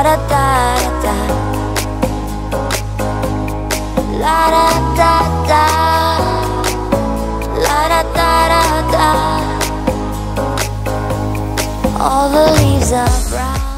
da da da, la da da da, la da da da da. All the leaves are brown.